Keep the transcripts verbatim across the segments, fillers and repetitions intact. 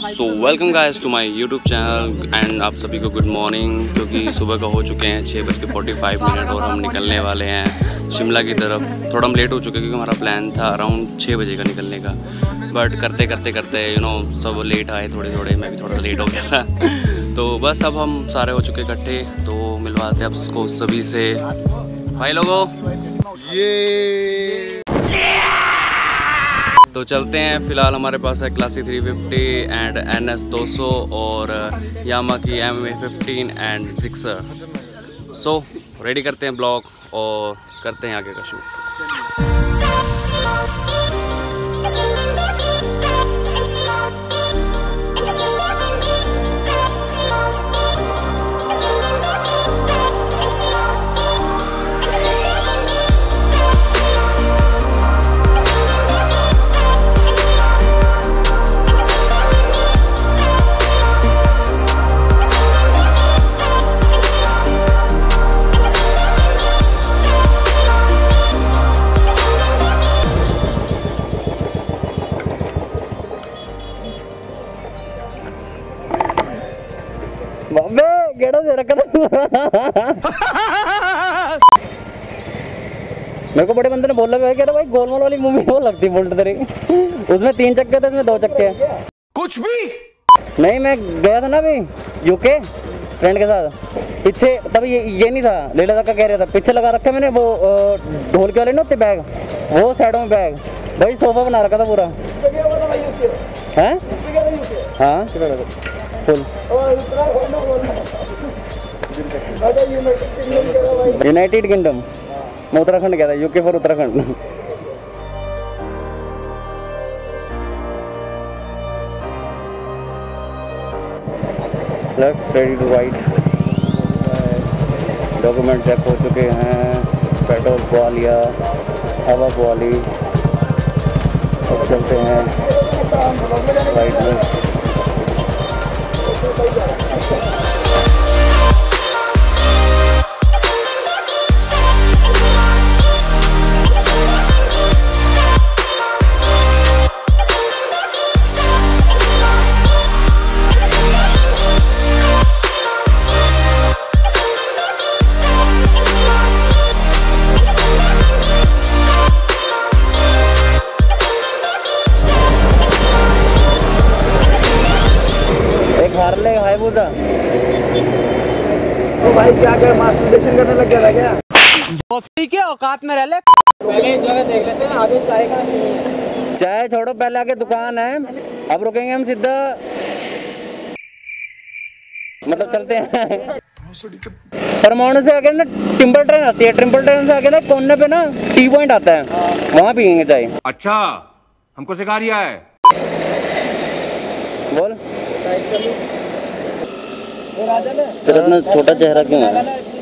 So welcome guys to my YouTube channel and आप सभी को गुड मॉर्निंग। क्योंकि सुबह का हो चुके हैं छः बज के फोर्टी फाइव मिनट और हम निकलने वाले हैं शिमला की तरफ। थोड़ा हम लेट हो चुके हैं क्योंकि हमारा प्लान था अराउंड छः बजे का निकलने का, बट करते करते करते यू नो सब लेट आए थोड़े थोड़े, मैं भी थोड़ा लेट हो गया था। तो बस अब हम सारे हो चुके इकट्ठे, तो मिलवाते हैं आपको सभी से भाई लोगों। ये तो चलते हैं। फ़िलहाल हमारे पास है classic three fifty and N S two hundred और यामा की M A fifteen and Gixxer. So ready करते हैं ब्लॉग और करते हैं आगे का शूट। गेड़ा दे रखा मेरे को बड़े बंदे ने बोला कह रहा भाई गोलमाल वाली मूवी वो लगती बुलेट तेरी, उसमें तीन चक्के थे इसमें दो चक्के। कुछ भी नहीं, मैं गया था ना अभी यूके फ्रेंड के साथ, पीछे तभी ये, ये नहीं था लेला तक का कह रहा था, पीछे लगा रखा मैंने वो ढोल के वाले ना होते बैग, वो साइडों में बैग भाई सोफा बना रखा था पूरा है। हाँ फुल यूनाइटेड किंगडम मैं उत्तराखंड गया था, UK for Uttarakhand. Let's ready to ride. Document check हो चुके हैं, पेट्रोल पवा लिया, हवा पवा ली, अब चलते हैं राइड में। हार्ले हाईबुदा तो भाई क्या कर मास्टरबेशन करने लग गया था क्या? दोस्ती के औकात में रह ले। पहले जगह देख लेते हैं, आगे चाय का चाय छोड़ो, पहले आगे दुकान है, अब रुकेंगे हम सीधा मतलब चलते हैं। परमाणु से आगे ना टिम्बर ट्रेन आती है, टिम्बर ट्रेन से आगे ना कोने पे ना टी पॉइंट आता है, वहाँ पियेंगे चाय। अच्छा हमको सिखा रिया है। बोल तेरा इतना छोटा चेहरा क्यों है?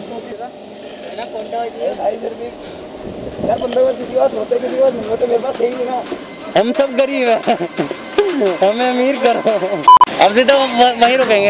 हम सब गरीब हैं, हमें अमीर करो। अब सीधा वहीं रुकेंगे।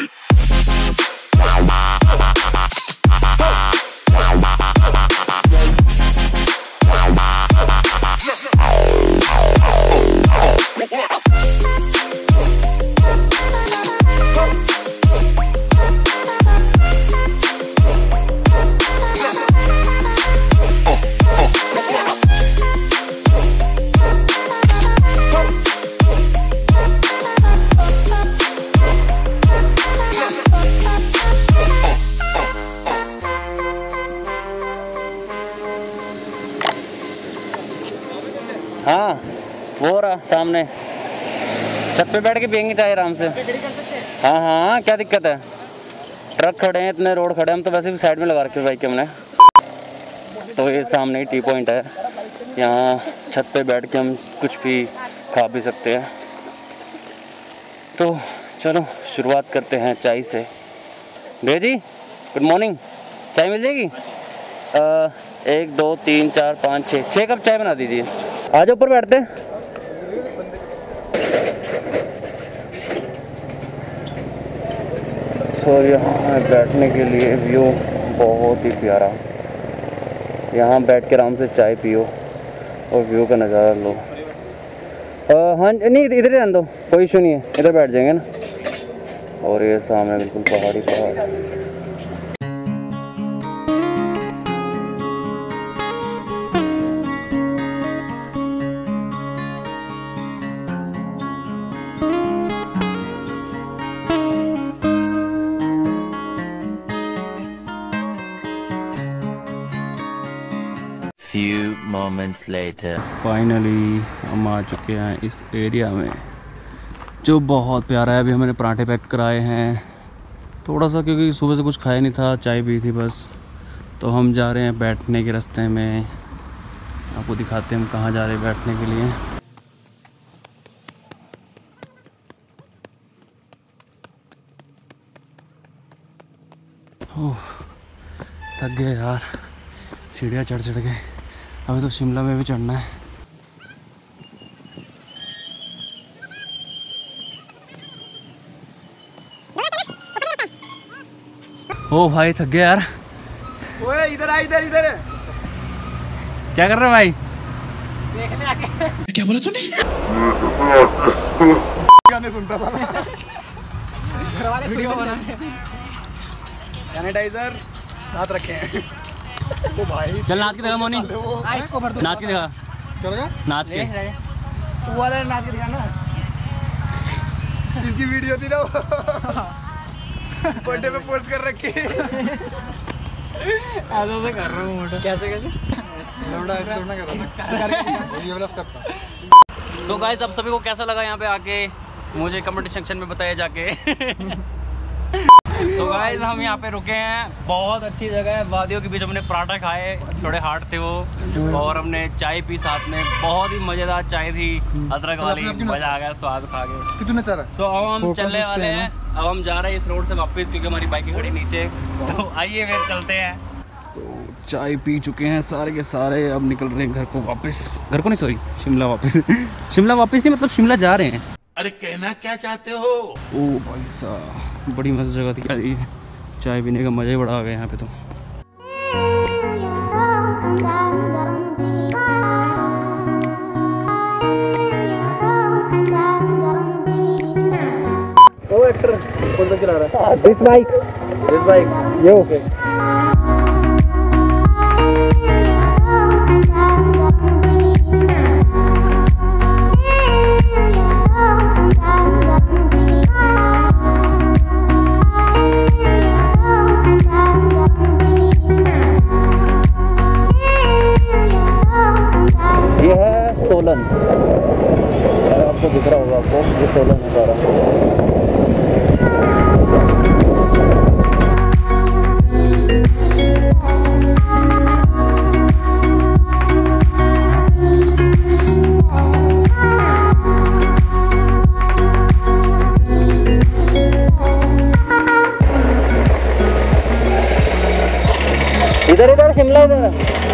हाँ वो रहा सामने, छत पे बैठ के पियेंगे चाय आराम से। हाँ हाँ क्या दिक्कत है, ट्रक खड़े हैं इतने, रोड खड़े हैं, हम तो वैसे भी साइड में लगा रखे बाइक हमने। तो ये सामने ही टी पॉइंट है, यहाँ छत पे बैठ के हम कुछ भी खा भी सकते हैं। तो चलो शुरुआत करते हैं चाय से। भैया जी गुड मॉर्निंग, चाय मिल जाएगी? आ, एक दो तीन चार पाँच छः छः कप चाय बना दीजिए। आज ऊपर बैठते हैं। तो यहाँ बैठने के लिए व्यू बहुत ही प्यारा, यहाँ बैठ के आराम से चाय पियो और व्यू का नज़ारा लो। हाँ नहीं इधर ही रहने दो, कोई इशू नहीं है, इधर बैठ जाएंगे ना। और ये सामने बिल्कुल पहाड़ी पहाड़। Few moments later. फाइनली हम आ चुके हैं इस एरिया में जो बहुत प्यारा है। अभी हमने पराठे पैक कराए हैं थोड़ा सा, क्योंकि सुबह से कुछ खाया नहीं था, चाय पी थी बस। तो हम जा रहे हैं बैठने के रास्ते में, आपको दिखाते हैं हम कहाँ जा रहे हैं बैठने के लिए। ओह थक गए यार, सीढ़ियाँ चढ़ चढ़ के। अभी तो शिमला में भी चढ़ना है। ओ भाई थक गया यार। ओए इधर आ, इधर इधर क्या कर रहे हो भाई? देखने आके। क्या बोला तूने? गाने सुनता था। घर वाले वीडियो बना। सैनिटाइजर साथ रखे हैं। ओ भाई चल नाच के दिखा मोनी, आ इसको भर दो, नाच के दिखा, चलेगा नाच के। तू वाला नाच के दिखाना, इसकी वीडियो थी ना बर्थडे पे पोस्ट कर रखी। ऐसा से कर रहा हूँ मोटा। कैसे कैसे लौंडा ऐसे लौंडा कर रहा था ये वाला स्टेप था। तो गाइस अब सभी को कैसा लगा यहाँ पे आके मुझे कमेंट सेक्शन में बताइए जाके। सो गाइस हम यहाँ पे रुके हैं, बहुत अच्छी जगह है, वादियों के बीच। हमने पराठा खाए, थोड़े हार्ड थे वो, और हमने चाय पी साथ में, बहुत ही मज़ेदार चाय थी अदरक वाली, मज़ा आ गया स्वाद खा के। कितने चारा? सो अब हम चलने वाले हैं, अब हम जा रहे हैं इस रोड से वापस, क्योंकि हमारी बाइक खड़ी नीचे। तो आइए फिर चलते हैं। तो चाय पी चुके हैं सारे के सारे, अब निकल रहे हैं घर को वापस। घर को नहीं सॉरी, शिमला वापस। शिमला वापस नहीं, मतलब शिमला जा रहे हैं। अरे कहना क्या चाहते हो? ओ भाई साहब बड़ी मस्त जगह थी यार ये, चाय पीने का मज़ा ही बड़ा आ गया यहाँ पे। तो ओ एक्टर कौन सा चला रहा है? This bike, this bike yo okay. ये है सोलन, आपको दिख रहा होगा आपको, ये सोलन है सारा। इधर इधर शिमला, इधर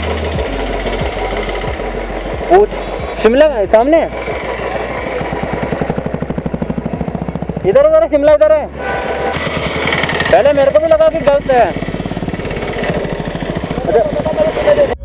पूछ, शिमला है सामने, इधर उधर है शिमला, इधर है। पहले मेरे को भी लगा कि गलत है।